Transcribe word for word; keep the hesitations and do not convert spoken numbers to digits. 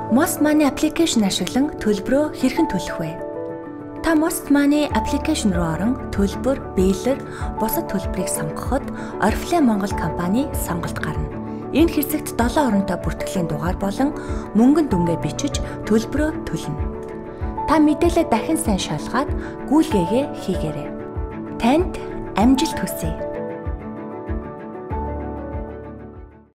Most Money application ашиглан төлбөрөө хэрхэн төлөх вэ? Та Most Money application руу орон төлбөр, биелэр, бусад төлбөрийг сонгоход Oriflame Монгол компани сонголт гарна. Энэ хэсэгт долоон оронтой бүртгэлийн дугаар болон мөнгөн дүнгээ бичиж төлбөрөө төлнө. Та мэдээлэл дахин сайн шалгаад гүйлгээгээ хийгээрэй. Танд амжилт хүсье.